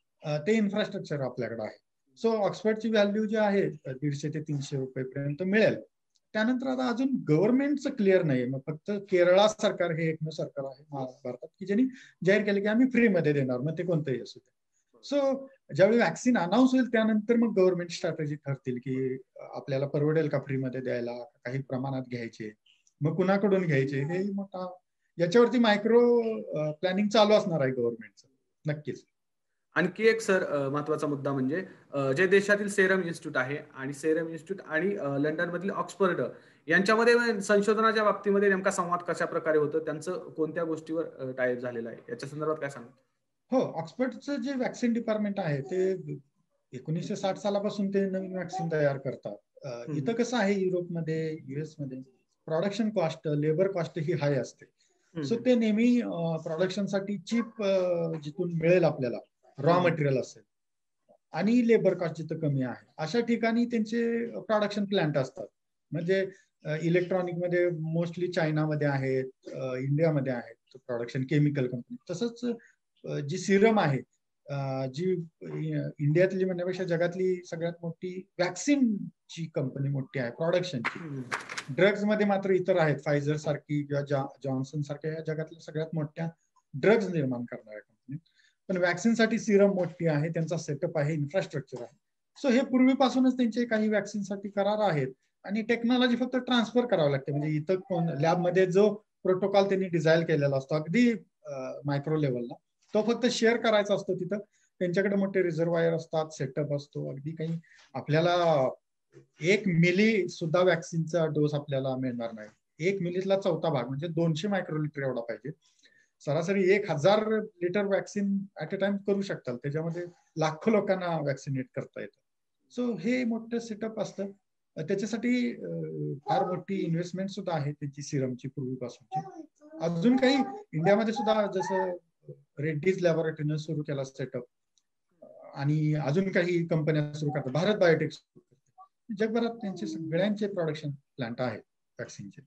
[SPEAKER 2] ते इन्फ्रास्ट्रक्चर आपल्याकडे आहे. सो ऑक्सफर्डची व्हॅल्यू जी आहे दीडशे ते तीनशे रुपये पर्यंत मिळेल. त्यानंतर आता अजून गव्हर्नमेंटचं क्लिअर नाही, मग फक्त केरळा सरकार हे एकमेव सरकार आहे भारतात की ज्यांनी जाहीर केलं की आम्ही फ्रीमध्ये देणार, मग ते कोणतंही असू दे. सो ज्यावेळी वॅक्सिन अनाऊन्स होईल त्यानंतर मग गव्हर्नमेंट स्ट्रॅटेजी ठरतील की आपल्याला परवडेल का फ्रीमध्ये द्यायला, काही प्रमाणात घ्यायचे, मग कुणाकडून घ्यायचे, हे मोठा याच्यावरती मायक्रो प्लॅनिंग चालू असणार आहे गव्हर्नमेंटचं नक्कीच.
[SPEAKER 1] आणखी एक सर महत्वाचा मुद्दा म्हणजे जे देशातील सेरम इन्स्टिट्यूट आहे आणि सेरम इन्स्टिट्यूट आणि लंडन मधील ऑक्सफर्ड यांच्यामध्ये संशोधनाच्या बाबतीमध्ये नेमका संवाद कशा प्रकारे होतो, त्यांचं कोणत्या गोष्टीवर टायअप झालेलं आहे, याच्या संदर्भात काय सांगतो?
[SPEAKER 2] हो, ऑक्सफर्डचं जे वॅक्सिन डिपार्टमेंट आहे ते एकोणीसशे साठ सालापासून ते नवीन वॅक्सिन तयार करतात. इथं कसं आहे, युरोपमध्ये युएस मध्ये प्रोडक्शन कॉस्ट, लेबर कॉस्ट ही हाय असते. सो ते नेहमी प्रोडक्शनसाठी चीप जिथून मिळेल आपल्याला रॉ मटेरियल असेल आणि लेबर कॉस्ट जिथं कमी आहे अशा ठिकाणी त्यांचे प्रोडक्शन प्लांट असतात. म्हणजे इलेक्ट्रॉनिक मध्ये मोस्टली चायनामध्ये आहेत, इंडियामध्ये आहेत प्रोडक्शन केमिकल कंपनी. तसंच जी सिरम आहे, जी इंडियातली म्हणण्यापेक्षा जगातली सगळ्यात मोठी वॅक्सिनची कंपनी मोठी आहे प्रोडक्शनची. ड्रग्ज मध्ये मात्र इतर आहेत, फायझर सारखी किंवा जॉन्सन सारख्या या जगातल्या सगळ्यात मोठ्या ड्रग्ज निर्माण करणाऱ्या कंपनी. पण वॅक्सिनसाठी सिरम मोठी आहे, त्यांचा सेटअप आहे, इन्फ्रास्ट्रक्चर आहे. सो हे पूर्वीपासूनच त्यांचे काही वॅक्सिनसाठी करार आहेत आणि टेक्नॉलॉजी फक्त ट्रान्सफर करावं लागते. म्हणजे इथं कोण लॅबमध्ये जो प्रोटोकॉल त्यांनी डिझाईन केलेला असतो अगदी मायक्रो लेवलला, तो फक्त शेअर करायचा असतो. तिथं त्यांच्याकडे मोठे रिझर्वायर असतात, सेटअप असतो. अगदी काही आपल्याला एक मिली सुद्धा वॅक्सिनचा डोस आपल्याला मिळणार नाही. एक मिलीतला चौथा भाग म्हणजे दोनशे मायक्रोलिटर एवढा पाहिजे. सरासरी एक हजार litre vaccine at a time करू शकतात, त्याच्यामध्ये लाखो लोकांना वॅक्सिनेट करता येतं. सो हे मोठं सेटअप असतं. त्याच्यासाठी फार मोठी इन्व्हेस्टमेंट सुद्धा आहे त्याची सिरमची पूर्वीपासूनची. अजून काही इंडियामध्ये सुद्धा जसं रेड्डीज लॅबोरेटरीनं सुरू केला सेटअप आणि अजून काही कंपन्या सुरू करतात, भारत बायोटेक सुरू करतात. जगभरात त्यांचे सगळ्यांचे प्रोडक्शन प्लांट आहेत वॅक्सिनचे.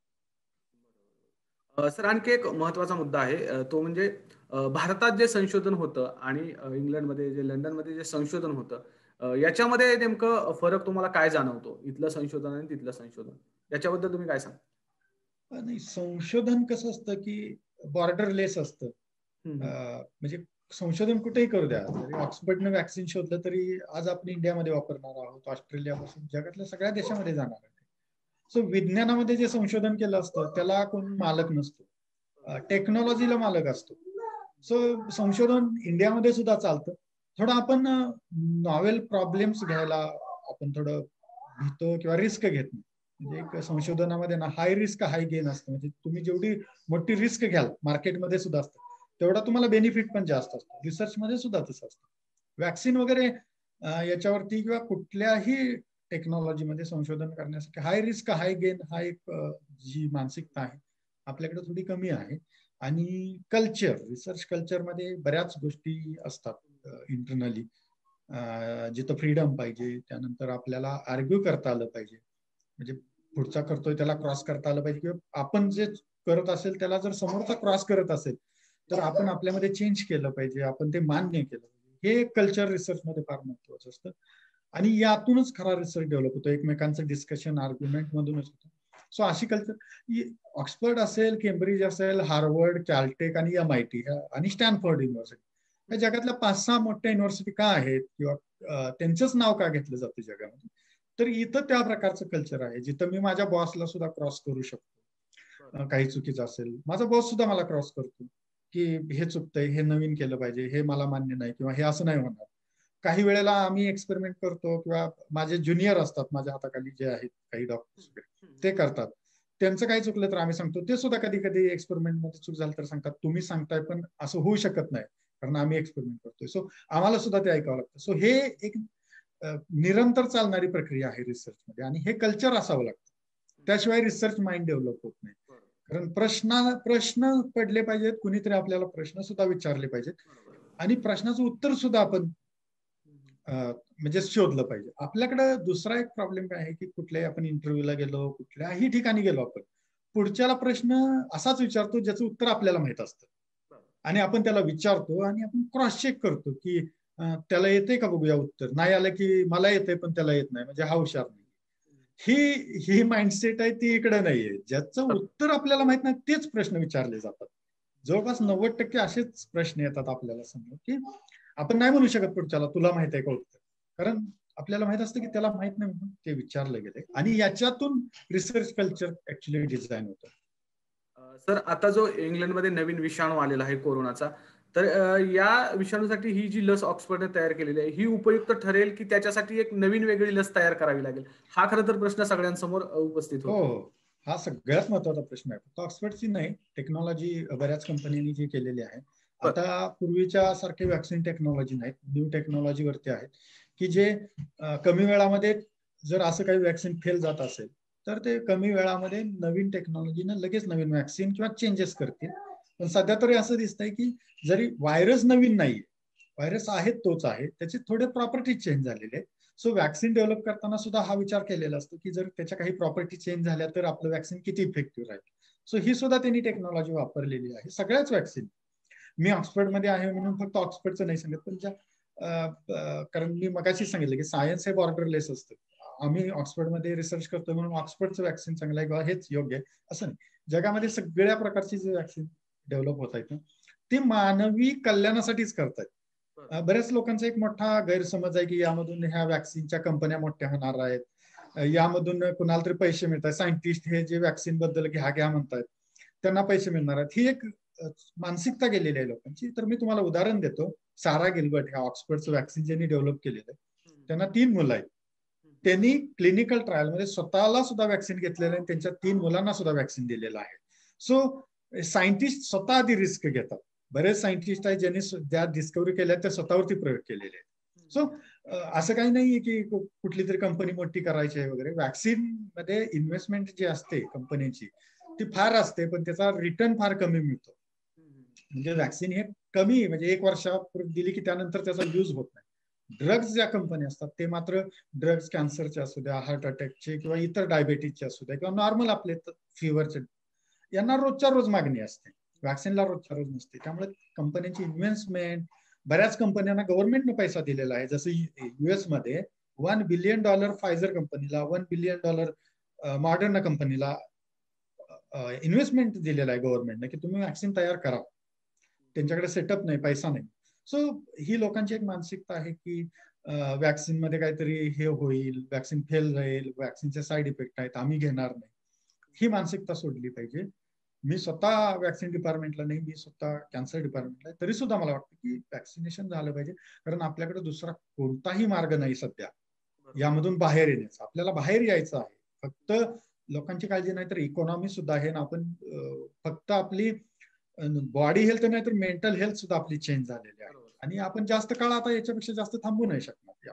[SPEAKER 1] सर आणखी एक महत्वाचा मुद्दा आहे, तो म्हणजे भारतात जे संशोधन होतं आणि इंग्लंडमध्ये जे लंडनमध्ये जे संशोधन होतं याच्यामध्ये नेमकं फरक तुम्हाला काय जाणवतो, इथलं संशोधन आणि तिथलं संशोधन, याच्याबद्दल तुम्ही काय सांगा?
[SPEAKER 2] नाही, संशोधन कसं असतं की बॉर्डरलेस असतं. म्हणजे संशोधन कुठेही करू द्या, ऑक्सफर्डने वॅक्सिन शोधलं तरी आज आपण इंडियामध्ये वापरणार आहोत, ऑस्ट्रेलियापासून जगातल्या सगळ्या देशामध्ये जाणार आहे. सो विज्ञानामध्ये जे संशोधन केलं असतं त्याला कोण मालक नसतो, टेक्नॉलॉजीला मालक असतो. सो संशोधन इंडियामध्ये सुद्धा चालतं. थोडं आपण नॉवेल प्रॉब्लेम्स घ्यायला आपण थोडं भीतो किंवा रिस्क घेत नाही. म्हणजे एक संशोधनामध्ये ना हाय रिस्क हाय गेन असतं. म्हणजे तुम्ही जेवढी मोठी रिस्क घ्याल मार्केटमध्ये सुद्धा असतं तेवढा तुम्हाला बेनिफिट पण जास्त असतो. रिसर्चमध्ये सुद्धा तसं असतं. वॅक्सिन वगैरे याच्यावरती किंवा कुठल्याही टेक्नॉलॉजीमध्ये संशोधन करण्यासाठी हाय रिस्क हाय गेन हा एक जी मानसिकता आहे आपल्याकडे थोडी कमी आहे. आणि कल्चर, रिसर्च कल्चरमध्ये बऱ्याच गोष्टी असतात इंटरनली, जिथं फ्रीडम पाहिजे, त्यानंतर आपल्याला आर्ग्यू करता आलं पाहिजे, म्हणजे पुढचा करतोय त्याला क्रॉस करता आलं पाहिजे, किंवा आपण जे करत असेल त्याला जर समोरचा क्रॉस करत असेल तर आपण आपल्यामध्ये चेंज केलं पाहिजे, आपण ते मान्य केलं पाहिजे. हे कल्चर रिसर्चमध्ये फार महत्वाचं असतं आणि यातूनच खरा रिसर्च डेव्हलप होतो, एकमेकांचं डिस्कशन आर्ग्युमेंट मधूनच होतं. सो अशी कल्चर ऑक्सफर्ड असेल, केम्ब्रिज असेल, हार्वर्ड, कॅल्टेक आणि एम आय टी आणि स्टॅनफोर्ड युनिव्हर्सिटी या जगातल्या पाच सहा मोठ्या युनिव्हर्सिटी का आहेत किंवा त्यांचंच नाव का घेतलं जातं जगामध्ये, तर इथं त्या प्रकारचं कल्चर आहे जिथं मी माझ्या बॉसला सुद्धा क्रॉस करू शकतो. काही चुकीचं असेल माझा बॉस सुद्धा मला क्रॉस करतो की हे चुकतंय, हे नवीन केलं पाहिजे, हे मला मान्य नाही किंवा हे असं नाही होणार. काही वेळेला आम्ही एक्सपेरिमेंट करतो किंवा माझे ज्युनियर असतात माझ्या हाताखाली जे आहेत काही डॉक्टर्स ते करतात, त्यांचं काही चुकलं तर आम्ही सांगतो. ते सुद्धा कधी कधी एक्सपेरिमेंट मध्ये चूक झाली तर सांगतात तुम्ही सांगताय पण असं होऊ शकत नाही, कारण आम्ही एक्सपेरिमेंट करतोय. सो आम्हाला सुद्धा ते ऐकावं लागतं. सो हे एक निरंतर चालणारी प्रक्रिया आहे रिसर्च मध्ये, आणि हे कल्चर असावं लागतं. त्याशिवाय रिसर्च माइंड डेव्हलप होत नाही. कारण प्रश्न प्रश्न पडले पाहिजेत, कुणीतरी आपल्याला प्रश्न सुद्धा विचारले पाहिजेत, आणि प्रश्नाचं उत्तर सुद्धा आपण म्हणजे शोधलं पाहिजे. आपल्याकडे दुसरा एक प्रॉब्लेम काय आहे की कुठल्याही आपण इंटरव्ह्यूला गेलो, कुठल्याही ठिकाणी गेलो, आपण पुढच्याला प्रश्न असाच विचारतो ज्याचं उत्तर आपल्याला माहित असतं, आणि आपण त्याला विचारतो आणि आपण क्रॉस चेक करतो की त्याला येते का बघूया उत्तर. नाही आलं की मला येते पण त्याला येत नाही म्हणजे हा हुशार नाही. ही ही माइंडसेट आहे ती इकडे नाहीये. ज्याचं उत्तर आपल्याला माहित नाही तेच प्रश्न विचारले जातात. जवळपास नव्वद टक्के असेच प्रश्न येतात आपल्याला समोर की आपण नाही म्हणू शकत पुढच्याला तुला माहित आहे का उत्तर, कारण आपल्याला माहित असतं की त्याला माहित नाही म्हणून ते विचारलं गेलंय. आणि याच्यातून रिसर्च कल्चर ऍक्च्युली डिझाईन होतं.
[SPEAKER 1] सर, आता जो इंग्लंडमध्ये नवीन विषाणू आलेला आहे कोरोनाचा, तर या विषाणूसाठी ही जी लस ऑक्सफर्डने तयार केलेली आहे ही उपयुक्त ठरेल की त्याच्यासाठी एक नवीन वेगळी लस तयार करावी लागेल, हा खरं तर प्रश्न सगळ्यांसमोर उपस्थित होतो.
[SPEAKER 2] हो, हा सगळ्यात महत्वाचा प्रश्न आहे. फक्त ऑक्सफर्डची नाही, टेक्नॉलॉजी बऱ्याच कंपन्यांनी जी केलेली आहे. आता पूर्वीच्या सारखे वॅक्सिन टेक्नॉलॉजी नाहीत, न्यू टेक्नॉलॉजी वरती आहेत की जे कमी वेळामध्ये जर असं काही वॅक्सिन फेल जात असेल तर ते कमी वेळामध्ये नवीन टेक्नॉलॉजीने लगेच नवीन वॅक्सिन किंवा चेंजेस करतील. पण सध्या तरी असं दिसतंय की जरी व्हायरस नवीन नाहीये, व्हायरस आहे तोच आहे, त्याचे थोडे प्रॉपर्टी चेंज झालेले. सो वॅक्सिन डेव्हलप करताना सुद्धा हा विचार केलेला असतो की जर त्याच्या काही प्रॉपर्टी चेंज झाल्या तर आपलं वॅक्सिन किती इफेक्टिव्ह राहील. सो ही सुद्धा त्यांनी टेक्नॉलॉजी वापरलेली आहे सगळ्याच वॅक्सिन. मी ऑक्सफर्डमध्ये आहे म्हणून फक्त ऑक्सफर्डचं नाही सांगत, पण ज्या कारण मी मगाशी सांगितलं की सायन्स हे बॉर्डरलेस असतं. आम्ही ऑक्सफर्डमध्ये रिसर्च करतो म्हणून ऑक्सफर्डचं वॅक्सिन चांगलं आहे किंवा हेच योग्य आहे असं नाही. जगामध्ये सगळ्या प्रकारची जे वॅक्सिन डेव्हलप होत आहेत ते मानवी कल्याणासाठीच करतायत. बऱ्याच लोकांचा एक मोठा गैरसमज आहे की यामधून ह्या वॅक्सिनच्या कंपन्या मोठ्या होणार आहेत, यामधून कुणाला तरी पैसे मिळतात, सायंटिस्ट हे जे वॅक्सिन बद्दल घ्या घ्या म्हणतात त्यांना पैसे मिळणार आहेत, ही एक मानसिकता गेलेली आहे लोकांची. तर मी तुम्हाला उदाहरण देतो. सारा गिल्बर्ट ह्या ऑक्सफर्डचं वॅक्सिन ज्यांनी डेव्हलप केलेलं आहे त्यांना तीन मुलं आहेत. त्यांनी क्लिनिकल ट्रायलमध्ये स्वतःला सुद्धा वॅक्सिन घेतलेलं आहे, त्यांच्या तीन मुलांना सुद्धा वॅक्सिन दिलेलं आहे. सो सायंटिस्ट स्वतः आधी रिस्क घेतात. बरेच सायंटिस्ट आहेत ज्यांनी ज्या डिस्कव्हरी केल्या त्या स्वतःवरती प्रयोग केलेले आहेत. सो असं काही नाहीये की कुठली तरी कंपनी मोठी करायची आहे वगैरे. वॅक्सिन मध्ये इन्व्हेस्टमेंट जी असते कंपनीची ती फार असते, पण त्याचा रिटर्न फार कमी मिळतो. म्हणजे वॅक्सिन हे कमी म्हणजे एक वर्षापूर्वी दिली की त्यानंतर त्याचा यूज होत नाही. ड्रग्ज ज्या कंपनी असतात ते मात्र ड्रग्ज कॅन्सरचे असू द्या, हार्ट अटॅकचे किंवा इतर डायबेटीजचे असू द्या किंवा नॉर्मल आपले फिवरचे, यांना रोजच्या रोज मागणी असते. वॅक्सिनला रोजच्या रोज नसते. त्यामुळे कंपन्यांची इन्व्हेस्टमेंट, बऱ्याच कंपन्यांना गव्हर्नमेंटने पैसा दिलेला आहे. जसं युएस मध्ये वन बिलियन डॉलर फायझर कंपनीला, वन बिलियन डॉलर मॉडर्ना कंपनीला इन्व्हेस्टमेंट दिलेला आहे गव्हर्नमेंटने की तुम्ही वॅक्सिन तयार करा. त्यांच्याकडे सेटअप नाही, पैसा नाही. सो ही लोकांची एक मानसिकता आहे की वॅक्सिन मध्ये काहीतरी हे होईल, वॅक्सिन फेल राहील, वॅक्सिनचे साईड इफेक्ट आहेत, आम्ही घेणार नाही. ही मानसिकता सोडली पाहिजे. मी स्वतः वॅक्सिन डिपार्टमेंटला नाही, मी स्वतः कॅन्सर डिपार्टमेंटला आहे, तरी सुद्धा मला वाटतं की वॅक्सिनेशन झालं पाहिजे. कारण आपल्याकडे दुसरा कोणताही मार्ग नाही सध्या यामधून बाहेर येण्याचा. आपल्याला बाहेर यायचं आहे. फक्त लोकांची काळजी नाही तर इकॉनॉमी सुद्धा आहे ना. आपण फक्त आपली बॉडी हेल्थ नाही तर मेंटल हेल्थ सुद्धा आपली चेंज झालेली आहे, आणि आपण जास्त काळ आता याच्यापेक्षा जास्त थांबू नाही शकणार.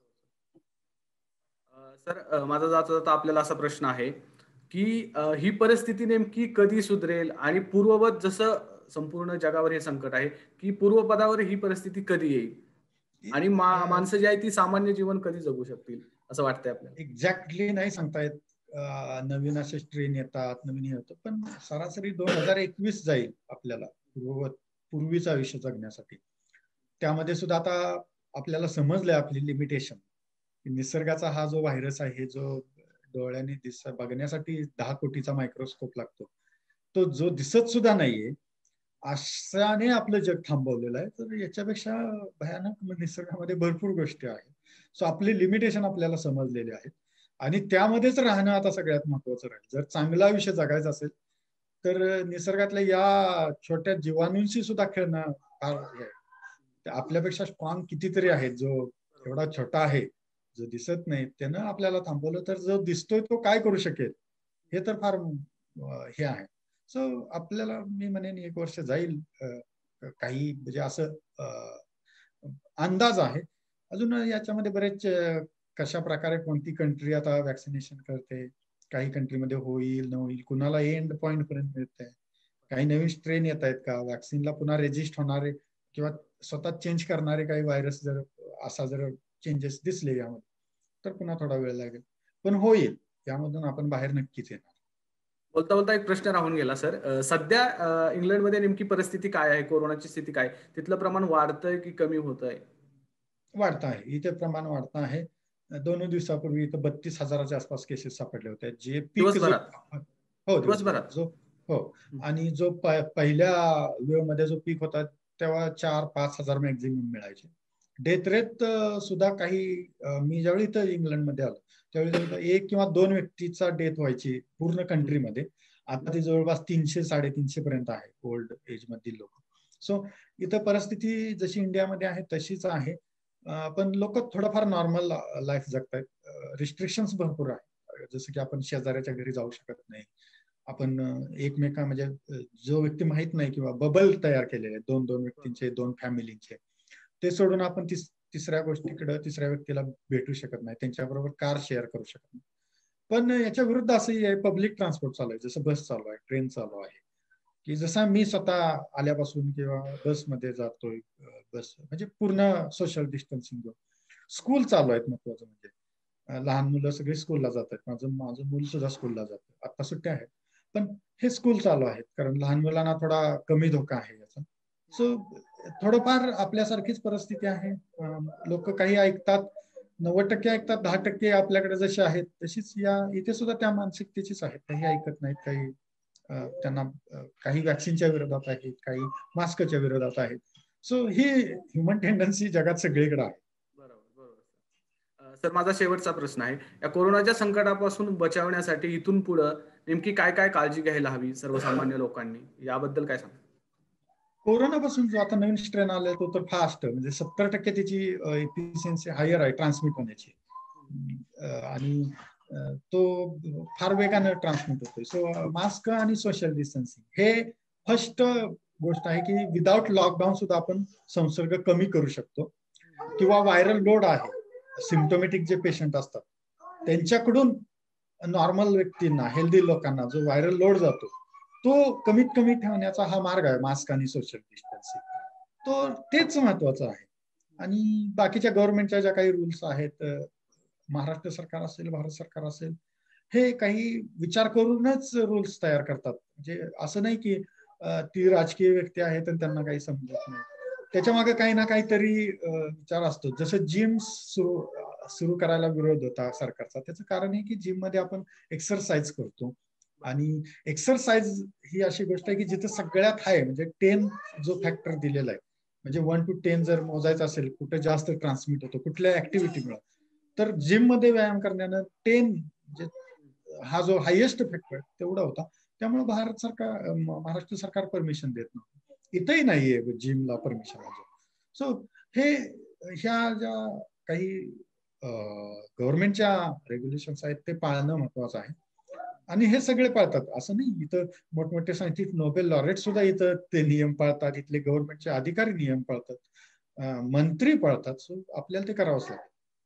[SPEAKER 1] सर, माझा जाता जाता आपल्याला असा प्रश्न आहे की ही परिस्थिती नेमकी कधी सुधरेल, आणि पूर्ववत जसं संपूर्ण जगावर हे संकट आहे की पूर्वपदावर ही परिस्थिती कधी येईल, आणि माणसं जी आहे ती सामान्य जीवन कधी जगू शकतील असं वाटतंय आपल्याला?
[SPEAKER 2] एक्झॅक्टली नाही सांगता येत. नवीन असे ट्रेन येतात, नवीन हे होतं, पण सरासरी दोन हजार एकवीस जाईल आपल्याला पूर्ववत पूर्वीचं आयुष्य जगण्यासाठी. त्यामध्ये सुद्धा आता आपल्याला समजलंय आपली लिमिटेशन. निसर्गाचा हा जो व्हायरस आहे, जो डोळ्याने दिस बघण्यासाठी दहा कोटीचा मायक्रोस्कोप लागतो, तो जो दिसत सुद्धा नाहीये, अशाने आपलं जग थांबवलेलं आहे. तर याच्यापेक्षा भयानक निसर्गामध्ये भरपूर गोष्टी आहेत. सो आपली लिमिटेशन आपल्याला समजलेली आहेत, आणि त्यामध्येच राहणं आता सगळ्यात महत्वाचं राहील. जर चांगलं आयुष्य जगायचं असेल तर निसर्गातल्या या छोट्या जीवाणूंशी सुद्धा खेळणं फार हे आहे. आपल्यापेक्षा स्ट्रॉंग कितीतरी आहेत. जो एवढा छोटा आहे, जो दिसत नाही, त्यानं आपल्याला थांबवलं तर जो दिसतोय तो काय करू शकेल हे तर फार हे आहे. सो आपल्याला मी म्हणेन एक वर्ष जाईल काही म्हणजे असं अंदाज आहे. अजून याच्यामध्ये बरेच कशा प्रकारे कोणती कंट्री आता वॅक्सिनेशन करते, काही कंट्रीमध्ये होईल न होईल, कुणाला एंड पॉइंट पर्यंत मिळतंय, काही नवीन स्ट्रेन येत आहेत का, वॅक्सिनला पुन्हा रेजिस्ट होणारे किंवा स्वतः चेंज करणारे काही व्हायरस जर असा जर चेंजेस दिसले यामध्ये तर पुन्हा थोडा वेळ लागेल, पण होईल. यामधून आपण बाहेर नक्कीच येणार.
[SPEAKER 1] बोलता बोलता एक प्रश्न राहून गेला सर. सध्या इंग्लंडमध्ये नेमकी परिस्थिती काय आहे, कोरोनाची स्थिती काय, तिथलं प्रमाण वाढतंय की कमी होतंय?
[SPEAKER 2] वाढतं आहे, इथे प्रमाण वाढतं आहे. दोन दिवसापूर्वी इथं बत्तीस हजाराच्या आसपास केसेस सापडले होते, जे पीक जो हो दिवसभरात जो हो आणि जो पहिल्या वेव्ह मध्ये जो पीक होता तेव्हा चार पाच हजार मॅक्झिमम मिळायचे. डेथ रेट सुद्धा काही, मी ज्यावेळी इथं इंग्लंडमध्ये आलो त्यावेळी एक किंवा दोन व्यक्तीचा डेथ व्हायची पूर्ण कंट्रीमध्ये. आता ती जवळपास तीनशे साडेतीनशे पर्यंत आहे ओल्ड एज मधील लोक. सो इथं परिस्थिती जशी इंडियामध्ये आहे तशीच आहे, पण लोक थोडंफार नॉर्मल लाईफ जगतायत. रिस्ट्रिक्शन्स भरपूर आहे, जसं की आपण शेजाऱ्याच्या घरी जाऊ शकत नाही, आपण एकमेका म्हणजे जो व्यक्ती माहित नाही किंवा बबल तयार केलेले दोन दोन व्यक्तींचे, दोन फॅमिलीचे, ते सोडून आपण तिस तिसऱ्या गोष्टीकडे तिसऱ्या व्यक्तीला भेटू शकत नाही, त्यांच्याबरोबर कार शेअर करू शकत नाही. पण याच्या विरुद्ध असंही आहे, पब्लिक ट्रान्सपोर्ट चालू आहे, जसं बस चालू आहे, ट्रेन चालू आहे, की जसा मी स्वतः आल्यापासून किंवा बसमध्ये जातोय, बस म्हणजे पूर्ण सोशल डिस्टन्सिंग. स्कूल चालू आहेत, महत्वाचं म्हणजे लहान मुलं सगळे स्कूलला जातात. माझं माझं मूल सुद्धा स्कूलला जातं, आता सुट्ट्या आहेत पण हे स्कूल चालू आहेत, कारण लहान मुलांना थोडा कमी धोका आहे याचा. सो थोडंफार आपल्यासारखीच परिस्थिती आहे. लोक काही ऐकतात, नव्वद टक्के ऐकतात, दहा टक्के आपल्याकडे जसे आहेत तशीच या इथे सुद्धा त्या मानसिकतेचीच आहेत. काही ऐकत नाहीत, काही त्यांना काही वॅक्सिनच्या विरोधात आहेत, काही मास्कच्या विरोधात आहेत. सो ही ह्युमन टेंडन्सी जगात सगळीकडे आहे.
[SPEAKER 1] बरोबर बरोबर सर, माझा शेवटचा प्रश्न आहे, या कोरोनाच्या संकटापासून बचावण्यासाठी इथून पुढे नेमकी काय काय काळजी घ्यायला हवी सर्वसामान्य लोकांनी, याबद्दल काय सांगा?
[SPEAKER 2] कोरोनापासून जो आता नवीन स्ट्रेन आलाय तो तर फास्ट, म्हणजे सत्तर टक्के त्याची एफिशियन्सी हायर आहे ट्रान्समिट होण्याची, आणि तो फार वेगाने ट्रान्समिट होतोय. सो मास्क आणि सोशल डिस्टन्सिंग हे फर्स्ट गोष्ट आहे, की विदाउट लॉकडाऊन सुद्धा आपण संसर्ग कमी करू शकतो. किंवा व्हायरल लोड आहे, सिम्प्टोमॅटिक जे पेशंट असतात त्यांच्याकडून नॉर्मल व्यक्तींना, हेल्दी लोकांना जो व्हायरल लोड जातो तो कमीत कमी ठेवण्याचा हा मार्ग आहे, मास्क आणि सोशल डिस्टन्सिंग. तो तेच महत्वाचं आहे. आणि बाकीच्या गव्हर्नमेंटच्या ज्या काही रूल्स आहेत, महाराष्ट्र सरकार असेल, भारत सरकार असेल, हे काही विचार करूनच रूल्स तयार करतात. म्हणजे असं नाही की ती राजकीय व्यक्ती आहेत आणि त्यांना काही समजत नाही, त्याच्या मागे काही ना काहीतरी विचार असतो. जसं जिम सुरू सुरू करायला विरोध होता सरकारचा, त्याचं कारण आहे की जिम मध्ये आपण एक्सरसाइज करतो, आणि एक्सरसाइज ही अशी गोष्ट आहे की जिथे सगळ्यात हाय, म्हणजे टेन जो फॅक्टर दिलेला आहे, म्हणजे वन टू टेन जर मोजायचं असेल कुठे जास्त ट्रान्समिट होतो कुठल्या ऍक्टिव्हिटीमुळे, तर जिम मध्ये व्यायाम करण्यानं टेन म्हणजे हा जो हायेस्ट फॅक्टर तेवढा होता. त्यामुळे भारत सरकार, महाराष्ट्र सरकार परमिशन देत नव्हतं, इथंही नाहीये जिमला परमिशन अजून. सो हे ह्या ज्या काही गव्हर्नमेंटच्या रेग्युलेशन्स आहेत ते पाळणं महत्वाचं आहे, आणि हे सगळे पाळतात असं नाही. इथं मोठमोठे सायंटिस्ट, नोबेल लॉरेट सुद्धा इथं ते नियम पाळतात, इथले गव्हर्नमेंटचे अधिकारी नियम पाळतात, मंत्री पाळतात. सो आपल्याला ते करावंच लागतं.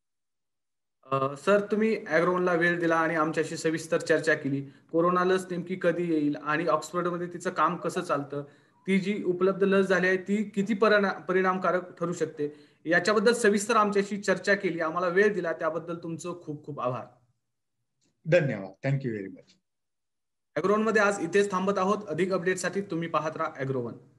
[SPEAKER 1] सर, तुम्ही ॲग्रोवनला वेळ दिला आणि आमच्याशी सविस्तर चर्चा केली. कोरोना लस नेमकी कधी येईल आणि ऑक्सफर्डमध्ये तिचं काम कसं चालतं, ती जी उपलब्ध लस झाली आहे ती किती परिणामकारक ठरू शकते, याच्याबद्दल सविस्तर आमच्याशी चर्चा केली, आम्हाला वेळ दिला, त्याबद्दल तुमचं खूप खूप आभार.
[SPEAKER 2] धन्यवाद. Thank you very much.
[SPEAKER 1] ॲग्रोवनमध्ये आज इथेच थांबत आहोत. अधिक अपडेटसाठी तुम्ही पाहत राहा ॲग्रोवन.